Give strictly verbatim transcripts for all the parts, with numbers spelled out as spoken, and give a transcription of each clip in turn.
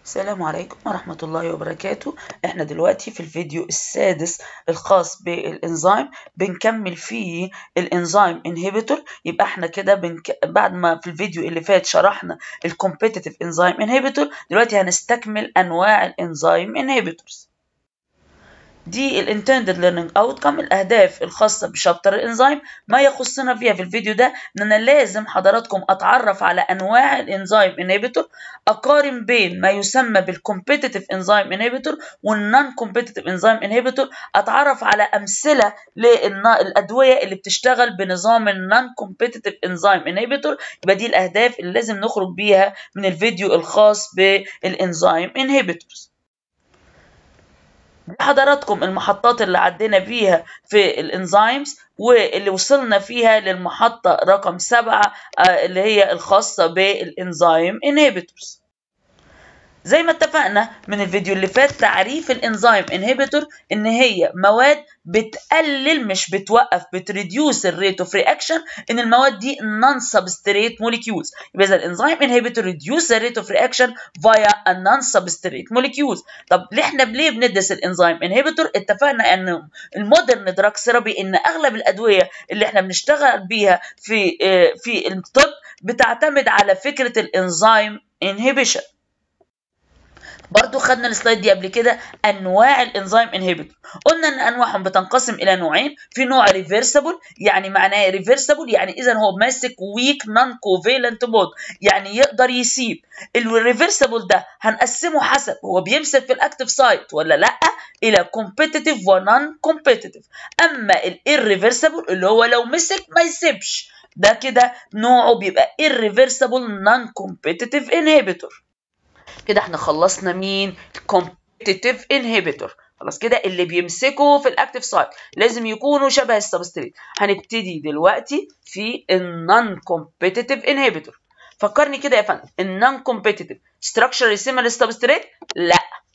السلام عليكم ورحمة الله وبركاته. احنا دلوقتي في الفيديو السادس الخاص بالانزيم بنكمل فيه الانزيم انهبيتور. يبقى احنا كده بنك... بعد ما في الفيديو اللي فات شرحنا الكومبيتيتيف انزيم انهبيتور، دلوقتي هنستكمل انواع الانزيم انهبيتورز. دي الانتندد ليرنينج اوتكم، الاهداف الخاصه بشابتر الانزيم. ما يخصنا فيها في الفيديو ده ان انا لازم حضراتكم اتعرف على انواع الانزيم انهبيتور، اقارن بين ما يسمى بالكومبيتيتيف انزيم انهبيتور والنون كومبيتيتيف انزيم انهبيتور، اتعرف على امثله للادويه اللي بتشتغل بنظام النون كومبيتيتيف انزيم انهبيتور. يبقى دي الاهداف اللي لازم نخرج بيها من الفيديو الخاص بالانزيم انهبيتورز. حضراتكم المحطات اللي عدينا فيها في الانزيمز واللي وصلنا فيها للمحطة رقم سبعة اللي هي الخاصة بالانزيم انهبيتورز. زي ما اتفقنا من الفيديو اللي فات، تعريف الانزيم انهبيتور ان هي مواد بتقلل مش بتوقف، بتريديوس الريت اوف رياكشن ان المواد دي نون سبستريت موليكيولز. يبقى اذا الانزيم انهبيتور ريديوس الريت اوف رياكشن فايا النون سبستريت موليكيولز. طب ليه احنا ليه بندرس الانزيم انهبيتور؟ اتفقنا ان المودرن دراج ثيرابي ان اغلب الادويه اللي احنا بنشتغل بيها في في الطب بتعتمد على فكره الانزيم انهبيشن. برضو خدنا السلايد دي قبل كده، انواع الانزيم انهبيتور. قلنا ان انواعهم بتنقسم الى نوعين. في نوع ريفرسبل، يعني معناه ريفرسبل يعني اذا هو ماسك ويك نون كوفالنت بوند، يعني يقدر يسيب. الريفرسبل ده هنقسمه حسب هو بيمسك في الاكتيف سايت ولا لا الى كومبيتيتيف ونون كومبيتيتيف. اما الريفرسبل اللي هو لو مسك ما يسيبش، ده كده نوعه بيبقى irreversible non-competitive inhibitor. كده احنا خلصنا مين؟ الكومبيتيتيف انهبيتور. خلاص كده اللي بيمسكوا في الاكتيف سايت لازم يكونوا شبه السبستريت. هنبتدي دلوقتي في النون كومبيتيتيف انهبيتور. فكرني كده يا فندم، النون كومبيتيتيف ستراكشر سيميلر للسبستريت؟ لا،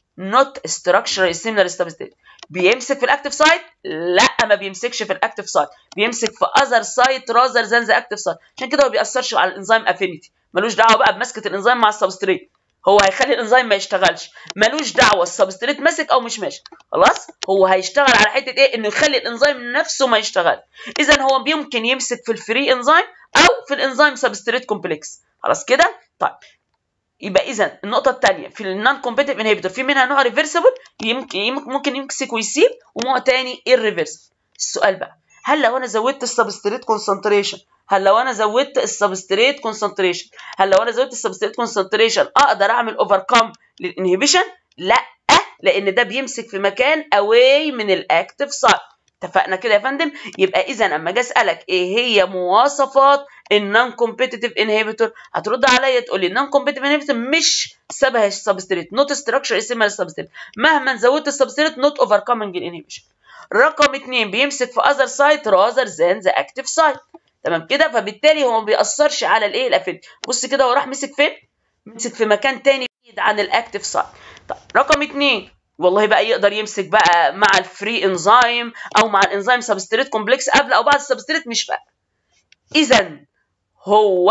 نوت ستراكشر سيميلر للسبستريت. بيمسك في الاكتيف سايت؟ لا، ما بيمسكش في الاكتيف سايت، بيمسك في اذر سايت راذر ذان ذا اكتيف سايت. عشان كده ما بيأثرش على الانزيم افينيتي، ملوش دعوه بقى بمسكه الانزيم مع السبستريت. هو هيخلي الانزيم ما يشتغلش، ملوش دعوه السبستريت ماسك او مش ماشي. خلاص، هو هيشتغل على حته ايه؟ انه يخلي الانزيم نفسه ما يشتغل. اذا هو يمكن يمسك في الفري انزيم او في الانزيم سبستريت كومبلكس. خلاص كده؟ طيب يبقى اذا النقطه الثانيه في النون كومبيتيتيف انهبيتور في منها نوع ريفرسبل، يمكن ممكن يمسك ويسيب، ونوع ثاني irreversible. السؤال بقى، هل لو انا زودت السبستريت كونسنتريشن هل لو انا زودت السبستريت كونسنتريشن هل لو انا زودت السبستريت كونسنتريشن اقدر اعمل اوفركم للانهبيشن؟ لا، لان ده بيمسك في مكان اواي من الاكتيف سايت. اتفقنا كده يا فندم؟ يبقى اذا اما اجي اسالك ايه هي مواصفات النون كومبيتيتيف انهبيتور، هترد عليا تقول لي النون كومبيتيتيف انهبيتور مش شبه السبستريت، نوت ستراكشر سيميلر للسبستريت، مهما زودت السبستريت نوت اوفركمنج الانهبيشن. رقم اتنين، بيمسك في اذر سايت راذر ذان ذا اكتيف سايت. تمام كده؟ فبالتالي هو ما بيأثرش على الايه الافينيتي. بص كده، هو راح مسك فين؟ مسك في مكان تاني بعيد عن الاكتيف سايت. طيب رقم اتنين، والله بقى يقدر يمسك بقى مع الفري انزيم او مع الانزيم سبستريت كومبلكس قبل او بعد السبستريت، مش فارقه. اذا هو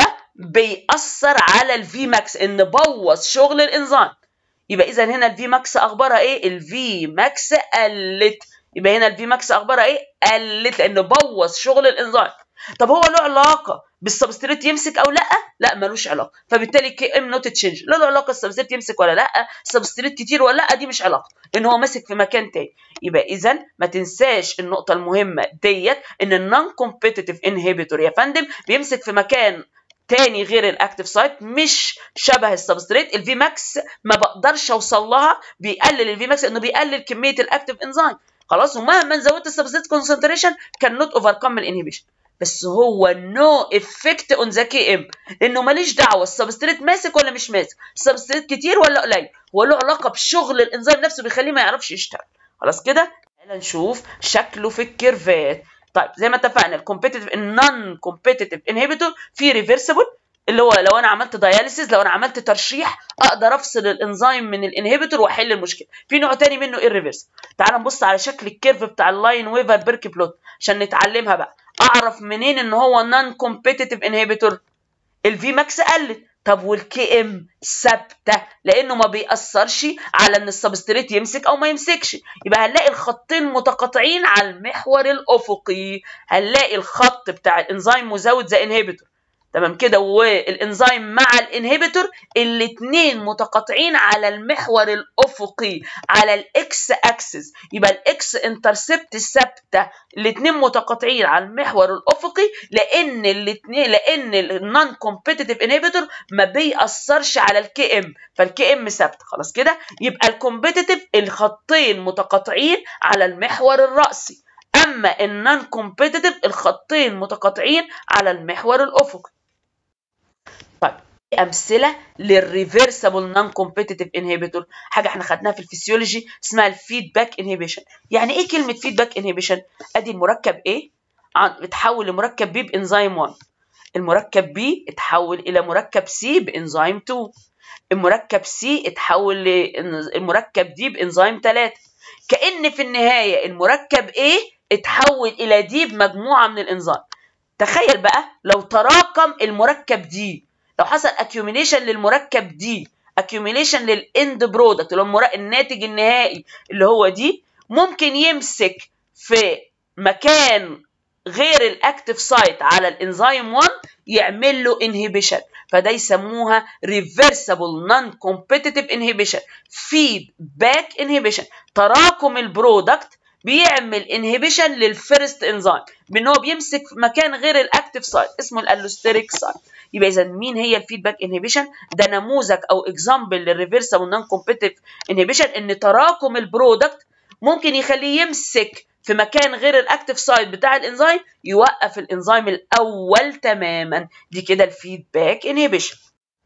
بيأثر على الفي ماكس، ان بوظ شغل الانزيم. يبقى اذا هنا الفي ماكس اخبارها ايه؟ الفي ماكس قلت. يبقى هنا الفي ماكس اخبارها ايه؟ قلت، لانه بوظ شغل الانزيم. طب هو له علاقه بالسبستريت يمسك او لا؟ لا، ملوش علاقه. فبالتالي كي ام نوت تشينج، لا له علاقه السبستريت يمسك ولا لا، سبستريت كتير ولا لا، دي مش علاقه، لان هو ماسك في مكان تاني. يبقى اذا ما تنساش النقطه المهمه ديت، ان النون كومبيتيتيف انهبيتور يا فندم بيمسك في مكان تاني غير الاكتيف سايت، مش شبه السبستريت. الفي ماكس ما بقدرش اوصل لها، بيقلل الفي ماكس انه بيقلل كميه الاكتيف انزيم. خلاص، ومهما زودت السبستريت كونسنتريشن كان نوت اوفركم الانهبيشن. بس هو نو افكت اون ذا كي ام، لانه ماليش دعوه السبستريت ماسك ولا مش ماسك، السبستريت كتير ولا قليل، هو له علاقه بشغل الانزيم نفسه بيخليه ما يعرفش يشتغل. خلاص كده؟ تعالى نشوف شكله في الكيرفات. طيب زي ما اتفقنا، الكومبيتيتيف النون كومبيتيتيف انهبيتور في ريفرسبل، اللي هو لو انا عملت داياليسيس، لو انا عملت ترشيح اقدر افصل الانزيم من الانهبيتور واحل المشكله. في نوع تاني منه irreversible. تعال نبص على شكل الكيرف بتاع اللاين ويفر بيرك بلوت عشان نتعلمها بقى. اعرف منين ان هو نون كومبيتيتيف انهبيتور؟ الفي ماكس قلت. طب والكي ام ثابته لانه ما بيأثرش على ان السبستريت يمسك او ما يمسكش. يبقى هنلاقي الخطين متقاطعين على المحور الافقي. هنلاقي الخط بتاع الانزيم مزود زي انهبيتور، تمام كده، والانزيم مع الانهبيتور الاثنين متقاطعين على المحور الافقي على الاكس اكسس. يبقى الاكس انترسبت ثابته، الاثنين متقاطعين على المحور الافقي لان الاثنين لان النون كومبيتيتيف انهبيتور ما بيأثرش على الكي ام، فالكي ام ثابته. خلاص كده، يبقى الكومبيتيتيف الخطين متقاطعين على المحور الرأسي، اما النون كومبيتيتيف الخطين متقاطعين على المحور الافقي. طيب امثله للريفرسبل نون كومبيتيتيف انهبيتور، حاجه احنا خدناها في الفسيولوجي اسمها الفيدباك انهبيشن. يعني ايه كلمه فيدباك انهبيشن؟ ادي المركب A اتحول لمركب B بانزيم واحد، المركب B اتحول الى مركب C بانزيم اتنين، المركب C اتحول للمركب D بانزيم تلاتة. كأن في النهايه المركب A اتحول الى D بمجموعه من الانزيم. تخيل بقى لو تراكم المركب دي، لو حصل accumulation للمركب دي، accumulation للاند برودكت اللي هو الناتج النهائي اللي هو دي، ممكن يمسك في مكان غير الاكتف سايت على الانزيم واحد يعمل له انهبيشن، فده يسموها reversible non competitive inhibition feedback inhibition. تراكم البرودكت بيعمل انهبيشن للفيرست انزيم بان هو بيمسك في مكان غير الاكتف سايت اسمه الالوستيريك سايت. يبقى اذا مين هي الفيدباك انهبيشن؟ ده نموذج او اكزامبل للريفرسبل نون كومبيتيتيف انهبيشن، ان تراكم البرودكت ممكن يخليه يمسك في مكان غير الاكتف سايت بتاع الانزيم يوقف الانزيم الاول تماما. دي كده الفيدباك انهبيشن.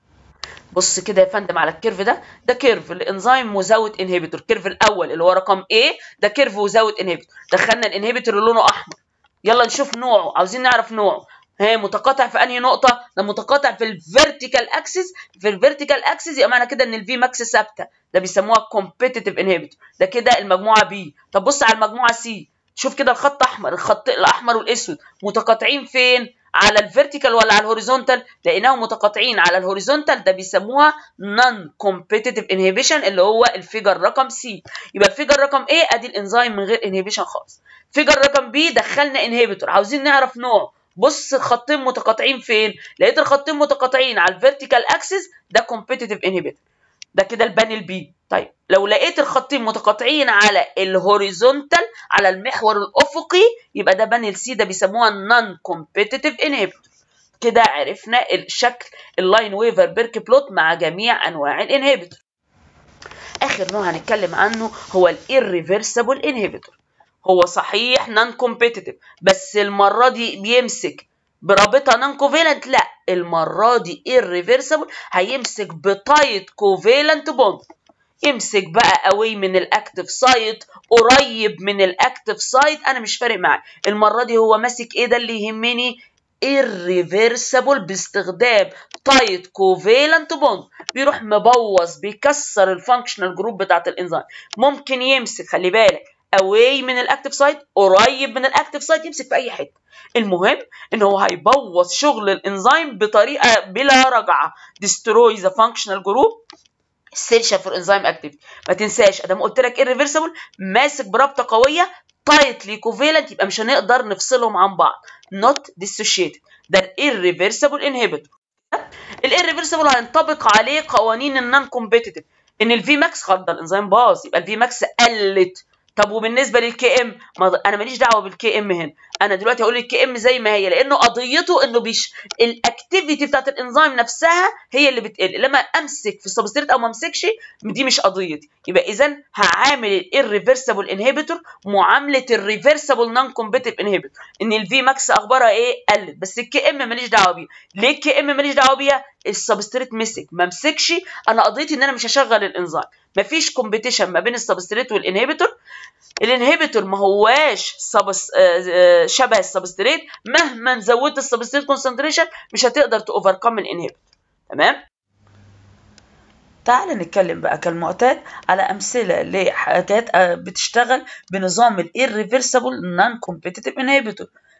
بص كده يا فندم على الكيرف ده، ده كيرف الانزيم مزود انهبيتور. الكيرف الاول اللي هو رقم A ده كيرف مزود انهبيتور، دخلنا الانهبيتور اللي لونه احمر. يلا نشوف نوعه، عاوزين نعرف نوعه. ها متقاطع في انهي نقطه؟ ده متقاطع في الفيرتيكال اكسس. في الفيرتيكال اكسس يبقى معنى كده ان الفي ماكس ثابته، ده بيسموها كومبيتيتيف انهبيتور. ده كده المجموعه B. طب بص على المجموعه C، شوف كده الخط احمر، الخط الاحمر والاسود متقاطعين فين؟ على الفيرتيكال ولا على الهوريزونتال؟ لقيناهم متقاطعين على الهوريزونتال، ده بيسموها نون كومبيتيتيف انهبيشن اللي هو الفيجر رقم سي. يبقى الفيجر رقم A ادي الانزيم من غير انهبيشن خالص. فيجر رقم B دخلنا انهبيتور، عاوزين نعرف نوعه. بص الخطين متقاطعين فين؟ لقيت الخطين متقاطعين على الفيرتيكال اكسس، ده كومبيتيتيف انهبيتور، ده كده البانل بي. طيب لو لقيت الخطين متقاطعين على الهوريزونتال على المحور الافقي يبقى ده بانل سي، ده بيسموها نون كومبيتيتيف انهبيتور. كده عرفنا الشكل اللاين ويفر بيرك بلوت مع جميع انواع الانهبيتور. اخر نوع هنتكلم عنه هو الirreversible انهبيتور. هو صحيح نون كومبيتيتيف بس المره دي بيمسك برابطه نون كوفيلنت، لا المره دي irreversible هيمسك بتايت كوفيلنت بوند. يمسك بقى قوي من الاكتف سايت، قريب من الاكتف سايت، انا مش فارق معايا. المره دي هو ماسك ايه؟ ده اللي يهمني، irreversible باستخدام تايت كوفيلنت بوند. بيروح مبوظ بيكسر الفانكشنال جروب بتاعت الانزيم. ممكن يمسك، خلي بالك، away من الاكتف سايت، قريب من الاكتف سايت، يمسك في اي حته. المهم ان هو هيبوظ شغل الانزيم بطريقه بلا رجعه. destroy the functional group essential for enzyme activity. ما تنساش ادام قلت لك irreversible ماسك برابطه قويه tightly covalent، يبقى مش هنقدر نفصلهم عن بعض. not dissociated، ده irreversible inhibitor. الirreversible هينطبق عليه قوانين النون كومبيتيتيف، ان الفي ماكس خلاص ده الانزيم باظ، يبقى الفي ماكس قلت. طب وبالنسبه للكي ام، انا ماليش دعوه بالكي ام هنا، انا دلوقتي هقول الكي ام زي ما هي، لانه قضيته انه بيش الاكتيفيتي بتاعت الانزيم نفسها هي اللي بتقل. لما امسك في السبستريت او ما امسكش دي مش قضيتي. يبقى اذا هعامل الirreversible انهبيتور معامله الريفرسبل نون كومبيتيتيف انهبيتور، ان الفي ماكس اخبارها ايه؟ قلت. بس الكي ام ماليش دعوه بيها. ليه الكي ام ماليش دعوه بيها؟ السبستريت مسك ما مسكش، انا قضيتي ان انا مش هشغل الانزيم. مفيش كومبيتيشن ما بين السبستريت والانهبيتور. الانهبيتور ما هواش شبه السبستريت، مهما زودت السبستريت كونسنتريشن مش هتقدر تاوفركم الانهبيتور. تمام؟ تعال نتكلم بقى كالمعتاد على امثله لحاجات بتشتغل بنظام الirreversible non competitive inhibitor.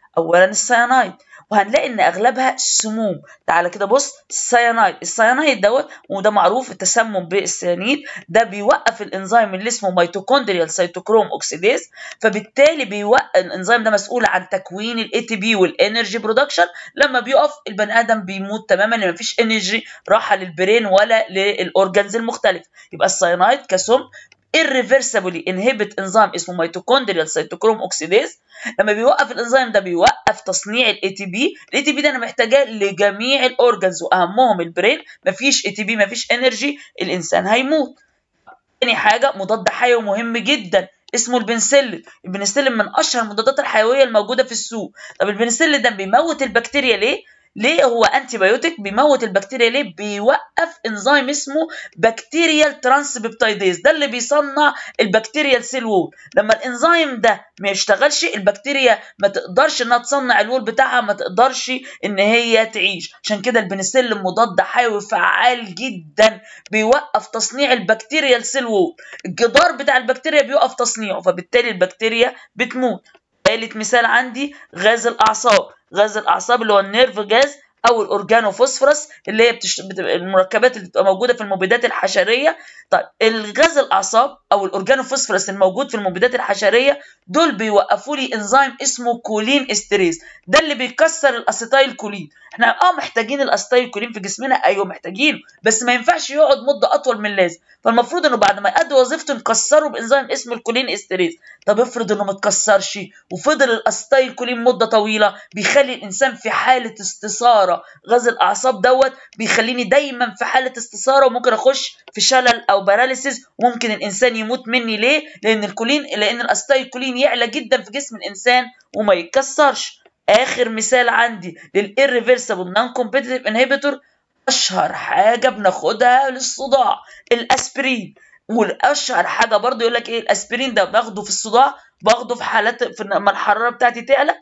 اولا السيانايد، وهنلاقي ان اغلبها سموم. تعالى كده بص، السيانايد السيانايد دوت وده معروف التسمم بالسيانيد، ده بيوقف الانزيم اللي اسمه ميتوكوندريال سيتوكروم اوكسيديز، فبالتالي بيوقف الانزيم ده مسؤول عن تكوين الاي تي بي والانرجي برودكشن. لما بيقف البني ادم بيموت تماما، لان مفيش انرجي راحه للبرين ولا للاورجانز المختلفه. يبقى السيانايد كسم irreversibly inhibit انزيم اسمه ميتوكوندريال سيتوكروم اوكسيديز. لما بيوقف الانزيم ده بيوقف تصنيع الاي تي بي. الاي تي بي ده انا محتاجاه لجميع الاورجانز واهمهم البرين. مفيش اي تي بي مفيش انرجي، الانسان هيموت. تاني حاجه مضاد حيوي مهم جدا اسمه البنسلين. البنسلين من اشهر المضادات الحيويه الموجوده في السوق. طب البنسلين ده بيموت البكتيريا ليه؟ ليه هو انتي بايوتيك بيموت البكتيريا ليه؟ بيوقف انزيم اسمه بكتيريال ترانسبيبتايديز، ده اللي بيصنع البكتيريال سيل وول. لما الانزيم ده ما يشتغلش البكتيريا ما تقدرش انها تصنع الوول بتاعها، ما تقدرش ان هي تعيش. عشان كده البنسلين مضاد حيوي فعال جدا، بيوقف تصنيع البكتيريال سيل وول، الجدار بتاع البكتيريا بيوقف تصنيعه، فبالتالي البكتيريا بتموت. ثالث مثال عندي غاز الاعصاب. غاز الاعصاب اللي هو النيرف جاز او الاورجانوفوسفورس، اللي هي بتش... بتبقى المركبات اللي بتبقى موجوده في المبيدات الحشريه. طيب الغاز الاعصاب او الاورجانوفوسفورس الموجود في المبيدات الحشريه دول بيوقفوا لي انزيم اسمه كولين استريز، ده اللي بيكسر الاسيتايل كولين. احنا اه محتاجين الاسيتايل كولين في جسمنا، ايوه محتاجينه، بس ما ينفعش يقعد مده اطول من اللازم. فالمفروض انه بعد ما يؤدي وظيفته نكسره بانزيم اسمه الكولين استريز. طب افرض انه ما اتكسرش وفضل الاسيتايل كولين مده طويله، بيخلي الانسان في حاله استثاره. غاز الاعصاب دوت بيخليني دايما في حاله استثاره، وممكن اخش في شلل او باراليسيس، وممكن الانسان يموت مني. ليه؟ لان الكولين لان الاسيتايل كولين يعلى جدا في جسم الانسان وما يتكسرش. اخر مثال عندي للirreversible non-competitive inhibitor، اشهر حاجه بناخدها للصداع الاسبرين. والاشهر حاجه برضو يقول لك ايه، الاسبرين ده باخده في الصداع، باخده في حالات في لما الحراره بتاعتي تعلى.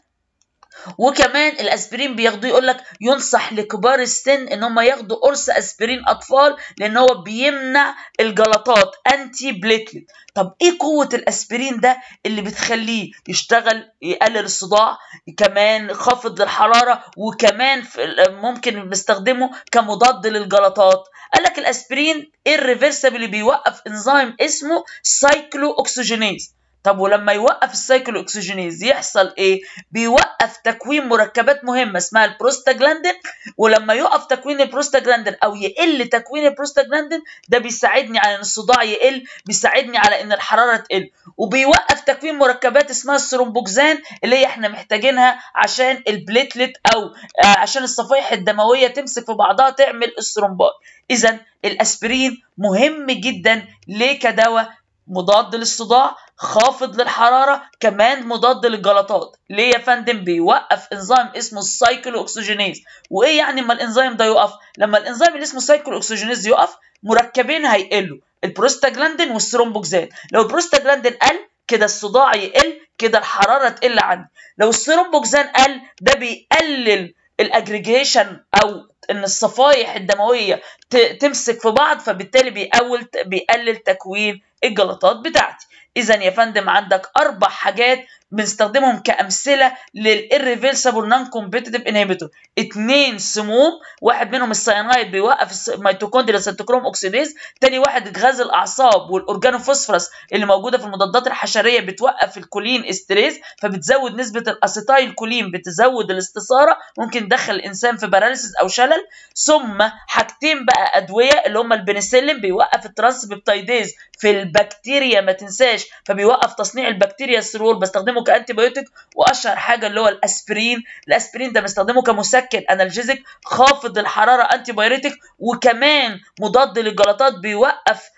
وكمان الاسبرين بياخدوه، يقول لك ينصح لكبار السن ان هم ياخدوا قرص اسبرين اطفال، لان هو بيمنع الجلطات، انتي بليتلت. طب ايه قوه الاسبرين ده اللي بتخليه يشتغل يقلل الصداع، كمان خافض للحراره، وكمان ممكن نستخدمه كمضاد للجلطات؟ قال لك الاسبرين irreversibly بيوقف انزيم اسمه سايكلو اوكسجينيز. طب ولما يوقف السايكلو اوكسجينيز يحصل ايه؟ بيوقف تكوين مركبات مهمه اسمها البروستاجلاندين. ولما يقف تكوين البروستاجلاندين او يقل تكوين البروستاجلاندين، ده بيساعدني على ان الصداع يقل، بيساعدني على ان الحراره تقل. وبيوقف تكوين مركبات اسمها الثرومبوكسان، اللي هي احنا محتاجينها عشان البليتلت او عشان الصفائح الدمويه تمسك في بعضها تعمل الثرومبات. اذا الاسبرين مهم جدا ليه؟ كدواء مضاد للصداع، خافض للحراره، كمان مضاد للجلطات. ليه يا فندم؟ بيوقف انزيم اسمه السايكلو اوكسجينيز. وايه يعني اما الانزيم ده يقف؟ لما الانزيم اللي اسمه سايكلو اوكسجينيز يقف، مركبين هيقلوا، البروستاجلاندين والثرومبوكسان. لو البروستاجلاندين قل كده الصداع يقل، كده الحراره تقل عندي. لو الثرومبوكسان قل، ده بيقلل الاجريجيشن او ان الصفائح الدمويه تمسك في بعض، فبالتالي بيقلل بيقلل تكوين الجلطات بتاعتي. اذا يا فندم عندك اربع حاجات بنستخدمهم كامثله للirreversible non-competitive inhibitor. اتنين سموم، واحد منهم السيانايد بيوقف الميتوكوندريال سيتوكروم اوكسيديز، تاني واحد غاز الاعصاب والاورجانوفوسفورس اللي موجوده في المضادات الحشريه بتوقف الكولين استريز، فبتزود نسبه الاسيتايل كولين، بتزود الاستثاره، ممكن تدخل الانسان في باراليسيس او شلل. ثم حاجتين بقى ادويه اللي هم البنسلين بيوقف الترانسبيبتايديز في البكتيريا ما تنساش، فبيوقف تصنيع البكتيريا السرور، بستخدمه كانتي بايوتيك. واشهر حاجه اللي هو الاسبرين. الاسبرين ده بستخدمه كمسكن انالجيزيك، خافض الحراره انتي بايوتيك، وكمان مضاد للجلطات، بيوقف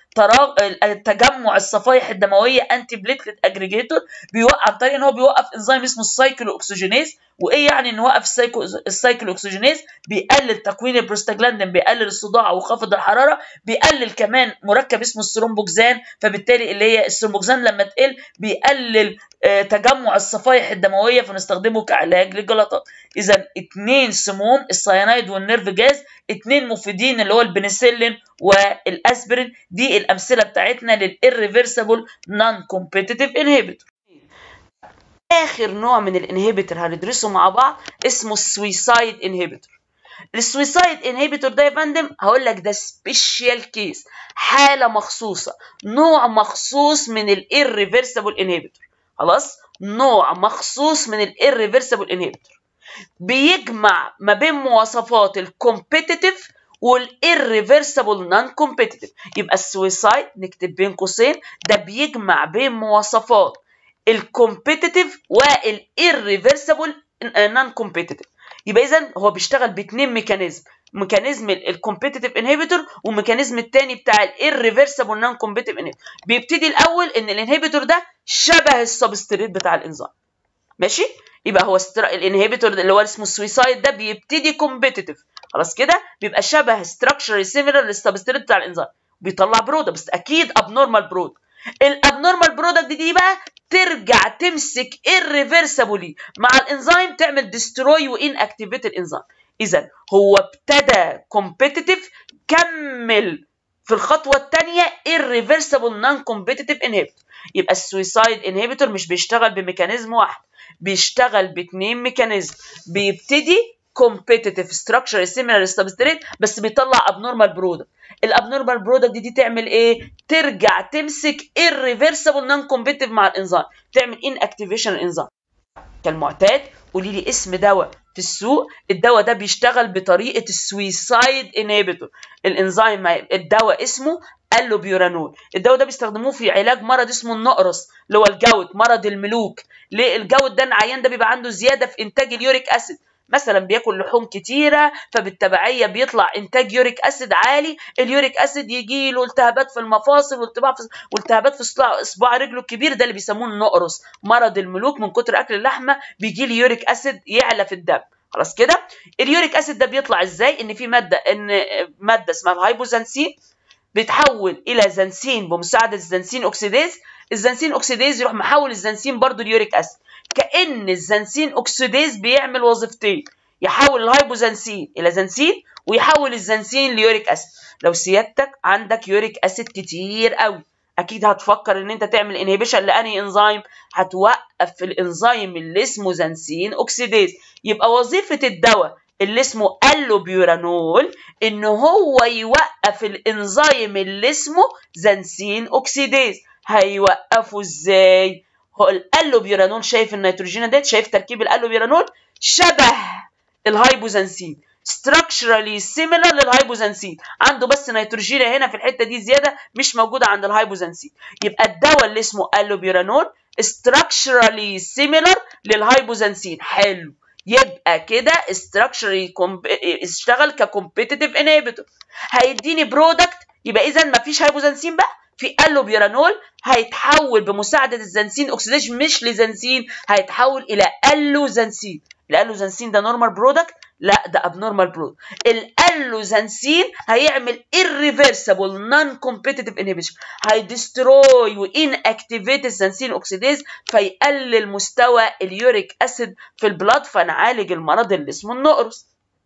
تجمع الصفائح الدمويه انتي بليتلت اجريجيتور، بيوقف عن طريق ان هو بيوقف انزيم اسمه السايكلو اوكسجينيز. وايه يعني ان وقف السايكلو اوكسجينيز؟ بيقلل تكوين البروستاجلاندين، بيقلل الصداع وخفض الحراره، بيقلل كمان مركب اسمه الثرومبوكسان، فبالتالي اللي هي الثرومبوكسان لما تقل بيقلل آه تجمع الصفائح الدمويه، فنستخدمه كعلاج للجلطات. اذا اتنين سموم السيانايد والنيرف جاز، اتنين مفيدين اللي هو البنسلين والاسبرين. دي الامثله بتاعتنا للirreversible non-competitive inhibitor. اخر نوع من الانهبيتور هندرسه مع بعض اسمه السويسايد انهبيتور. السويسايد انهبيتور ده يا فندم هقول لك ده سبيشال كيس، حاله مخصوصه، نوع مخصوص من الirreversible انهبيتور. خلاص، نوع مخصوص من الirreversible انهبيتور بيجمع ما بين مواصفات الكومبيتيتيف والirreversible نون كومبيتيتيف. يبقى السويسايد نكتب بين قوسين ده بيجمع بين مواصفات الكومبيتيتيف والirreversible نون كومبيتيتيف. يبقى اذا هو بيشتغل باثنين ميكانيزم، ميكانيزم الكومبيتيتيف انهبيتور وميكانيزم الثاني بتاع الirreversible نون كومبيتيتيف انهبيتور. بيبتدي الاول ان الانهبيتور ده شبه السبستريت بتاع الانزيم. ماشي؟ يبقى هو الانهبيتور اللي هو اسمه السويسايد ده بيبتدي كومبيتيتيف، خلاص كده، بيبقى شبه ستراكشر سيميلر للسبستريت بتاع الانزيم، بيطلع برودكت بس اكيد ابنورمال برودكت. الابنورمال برودكت دي, دي بقى ترجع تمسك irreversibly مع الانزيم تعمل ديستروي وان اكتيفيت الانزيم. اذا هو ابتدى كومبيتيتيف، كمل في الخطوه الثانيه irreversible نون كومبيتيتيف انهبيتور. يبقى السويسايد انهبيتور مش بيشتغل بميكانيزم واحد، بيشتغل باثنين ميكانيزم. بيبتدي كومبيتيتيف ستراكشر سيميلر للسبستريت بس بيطلع ابنورمال برودكت. الابنورمال برودكت دي, دي تعمل ايه؟ ترجع تمسك irreversible نون كومبيتيتيف مع الانزيم، تعمل ان اكتيفيشن الانزيم. كالمعتاد قولي لي اسم دواء في السوق. الدواء ده بيشتغل بطريقه السويسايد انهبيتور. الانزيم الدواء اسمه اللوبيورانول. الدواء ده بيستخدموه في علاج مرض اسمه النقرس اللي هو الجوت، مرض الملوك. ليه الجوت ده؟ العيان ده بيبقى عنده زياده في انتاج اليوريك اسيد، مثلا بياكل لحوم كتيره فبالتبعيه بيطلع انتاج يوريك اسيد عالي. اليوريك اسيد يجي له التهابات في المفاصل والتهابات في اصبع رجله الكبير، ده اللي بيسموه النقرس، مرض الملوك. من كتر اكل اللحمه بيجي لي يوريك اسيد يعلى في الدم. خلاص كده. اليوريك اسيد ده بيطلع ازاي؟ ان في ماده ان ماده اسمها الهايبوزانسين بيتحول الى زنسين بمساعده الزنسين اوكسيديز. الزنسين اوكسيديز يروح محول الزنسين برضو اليوريك اسيد. كأن الزنسين اوكسيديز بيعمل وظيفتين، يحول الهايبوزنسين الى زنسين ويحول الزنسين ليوريك اسيد. لو سيادتك عندك يوريك اسيد كتير قوي اكيد هتفكر ان انت تعمل انهبيشن لانهي انزيم؟ هتوقف الانزيم اللي اسمه زنسين اوكسيديز. يبقى وظيفه الدواء اللي اسمه اللوبيورانول ان هو يوقف الانزيم اللي اسمه زنسين اوكسيديز. هيوقفه ازاي؟ هو الالوبيورانول، شايف النيتروجين ديت؟ شايف تركيب الالوبيورانول؟ شبه الهايبوزنسين، structurally similar للهايبوزنسين، عنده بس نيتروجين هنا في الحته دي زياده مش موجوده عند الهايبوزنسين. يبقى الدواء اللي اسمه الوبيورانول structurally similar للهايبوزنسين. حلو، يبقى كده structurally اشتغل كcompetitive inhibitor، هيديني برودكت. يبقى اذا مفيش هايبوزنسين بقى، في اللوبيورانول هيتحول بمساعده الزنسين اوكسيديشن مش لزنسين، هيتحول الى اللوزنسين. الالوزنسين ده نورمال برودكت؟ لا، ده ابنورمال برودكت. الالوزنسين هيعمل irreversible non competitive inhibition، هيدستروي وان اكتيفيت الزنسين اوكسيديز فيقلل مستوى اليوريك اسيد في البلاد، فنعالج المرض اللي اسمه النقرس.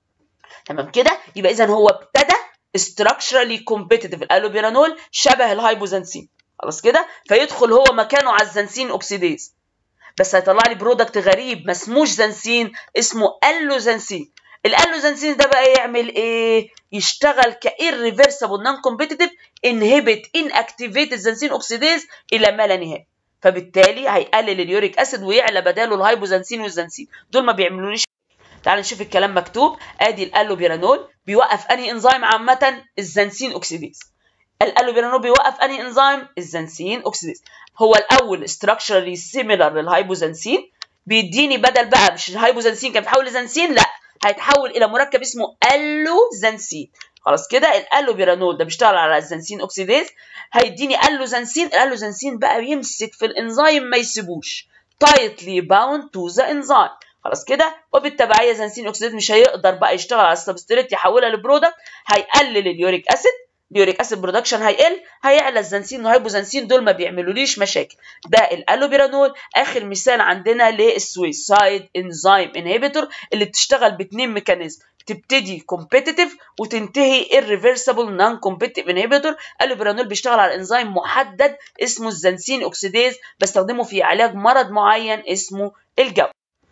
تمام كده؟ يبقى اذا هو ابتدى structurally competitive، الالوبيرانول شبه الهايبوزنسين، خلاص كده، فيدخل هو مكانه على الزنسين اوكسيديز، بس هيطلع لي برودكت غريب ما اسموش زنسين، اسمه اللوزنسين. الالوزنسين ده بقى يعمل ايه؟ يشتغل كايرريفرسبل نون كومبيتيتيف انهبت ان اكتيفيت الزنسين اوكسيديز الى ما لا نهايه، فبالتالي هيقلل اليوريك اسيد ويعلى بداله الهايبوزنسين والزنسين. دول ما بيعملوليش. تعال نشوف الكلام مكتوب. ادي الالوبيرانول بيوقف انهي انزيم عامه؟ الزنسين اوكسيديز. الالوبيرانول بيوقف انهي انزيم؟ الزنسين اوكسيديز. هو الاول structurally similar للهايبوزنسين، بيديني بدل بقى مش الهايبوزنسين كان بيتحول لزنسين، لا هيتحول الى مركب اسمه اللوزنسين. خلاص كده. الالوبيرانول ده بيشتغل على الزنسين اوكسيديز، هيديني اللوزنسين. الالوزنسين بقى بيمسك في الانزيم ما يسيبوش، tightly bound to the enzyme، خلاص كده، وبالتبعيه زنسين اوكسيديز مش هيقدر بقى يشتغل على السبستريت يحولها لبرودكت، هيقلل اليوريك اسيد، اليوريك اسيد برودكشن هيقل، هيعلى الزنسين والهايبوزنسين، دول ما بيعملوليش مشاكل. ده الالوبيرانول. اخر مثال عندنا للسويسايد انزيم انهبيتور اللي بتشتغل باثنين ميكانيزم، تبتدي competitive وتنتهي irreversible non competitive inhibitor. البرانول بيشتغل على انزيم محدد اسمه الزنسين اوكسيديز، بستخدمه في علاج مرض معين اسمه الجو.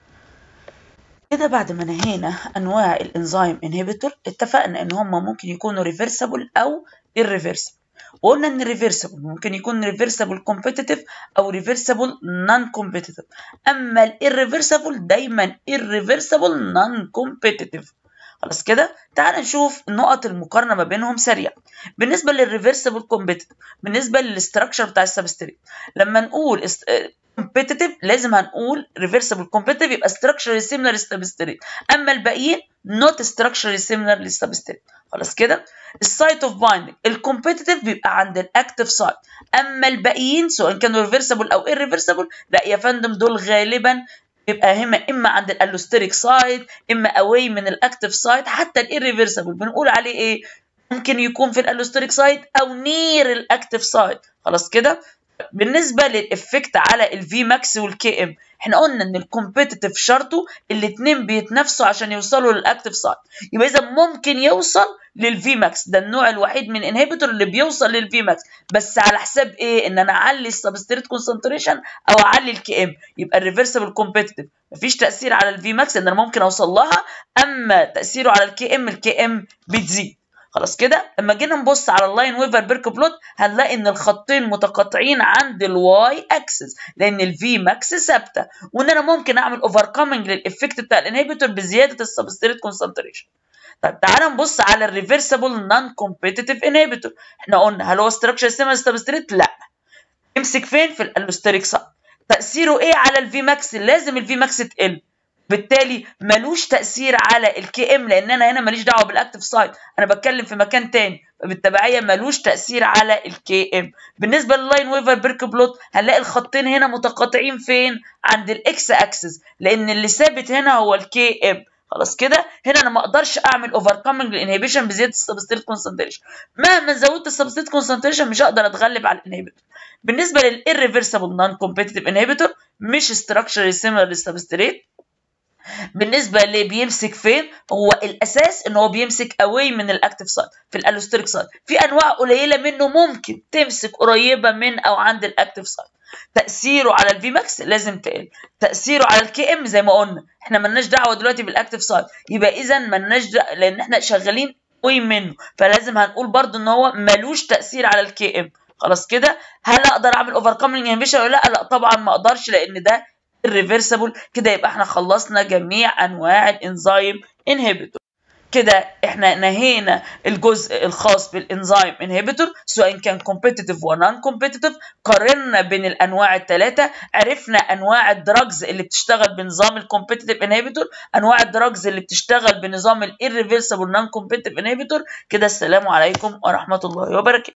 كده بعد ما نهينا انواع الانزيم انهبيتور اتفقنا ان هم ممكن يكونوا ريفرسبل او irreversible، وقلنا ان الريفرسبل ممكن يكون ريفرسبل كومبيتيتيف او ريفرسبل نون كومبيتيتيف، اما الirreversible دايما irreversible نون كومبيتيتيف. خلاص كده تعال نشوف نقط المقارنه ما بينهم سريعا. بالنسبه للريفرسبل كومبيتيتيف، بالنسبه للاستراكشر بتاع السبستريت، لما نقول competitive لازم هنقول reversible competitive يبقى structurally similar للسبستريت، اما الباقيين not structurally similar للسبستريت. خلاص كده. السايت اوف بايندينج الكومبيتيتيف بيبقى عند الاكتيف سايت، اما الباقيين سواء كانوا reversible او irreversible لا يا فندم دول غالبا بيبقى هما اما عند الالوستيريك سايت اما اواي من الاكتيف سايت. حتى الirreversible بنقول عليه ايه؟ ممكن يكون في الالوستيريك سايت او نير الاكتيف سايت. خلاص كده. بالنسبه للافكت على الفي ماكس والكي ام، احنا قلنا ان الكومبيتيتيف شرطه الاثنين بيتنافسوا عشان يوصلوا للاكتيف سايت، يبقى اذا ممكن يوصل للفي ماكس، ده النوع الوحيد من انهبيتور اللي بيوصل للفي ماكس، بس على حساب ايه؟ ان انا اعلي السبستريت كونسنتريشن او اعلي الكي ام. يبقى الريفرسبل كومبيتيتيف مفيش تاثير على الفي ماكس ان انا ممكن اوصل لها، اما تاثيره على الكي ام الكي ام بتزيد. خلاص كده. لما جينا نبص على اللاين ويفر بيرك بلوت هنلاقي ان الخطين متقاطعين عند الواي اكسس لان الفي ماكس ثابته، وان انا ممكن اعمل اوفركامنج للافكت بتاع الانهبيتور بزياده السبستريت كونسنتريشن. طيب تعالى نبص على الريفرسبل نون كومبيتيتيف انهبيتور. احنا قلنا هل هو ستراكشر سيميلر للسبستريت؟ لا. يمسك فين؟ في الالوستيريك سايت. تاثيره ايه على الفي ماكس؟ لازم الفي ماكس تقل، بالتالي ملوش تأثير على الكي ام لان انا هنا ماليش دعوه بالاكتيف سايت، انا بتكلم في مكان تاني، فبالتبعيه ملوش تأثير على الكي ام. بالنسبه لللاين ويفر بيرك بلوت هنلاقي الخطين هنا متقاطعين فين؟ عند الاكس اكسس لان اللي ثابت هنا هو الكي ام. خلاص كده. هنا انا ما اقدرش اعمل اوفركامنج للانهبيشن بزياده السبستريت كونسنتريشن، مهما زودت السبستريت كونسنتريشن مش هقدر اتغلب على الانهبيتور. بالنسبه للirreversible نون كومبيتيتيف انهبيتور مش ستراكشرالي سيميلر للسبستريت. بالنسبه اللي بيمسك فين؟ هو الاساس ان هو بيمسك اواي من الاكتيف سايت في الالوستيريك سايت، في انواع قليله منه ممكن تمسك قريبه من او عند الاكتيف سايت. تاثيره على الفي ماكس لازم تقل، تاثيره على الكي ام زي ما قلنا احنا مالناش دعوه دلوقتي بالاكتيف سايت، يبقى اذا مالناش دعوه لان احنا شغالين قوي منه، فلازم هنقول برده ان هو ملوش تاثير على الكي ام. خلاص كده. هل اقدر اعمل اوفركامنج انهبيشن ولا لا؟ لا طبعا ما اقدرش لان ده irreversible. كده يبقى احنا خلصنا جميع انواع الانزيم انهبيتور. كده احنا نهينا الجزء الخاص بالانزيم انهبيتور سواء كان كومبيتيتيف ونون كومبيتيتيف، قارنا بين الانواع الثلاثه، عرفنا انواع الدراجز اللي بتشتغل بنظام الكومبيتيتيف انهبيتور، انواع الدراجز اللي بتشتغل بنظام الirreversible نون كومبيتيتيف انهبيتور. كده السلام عليكم ورحمه الله وبركاته.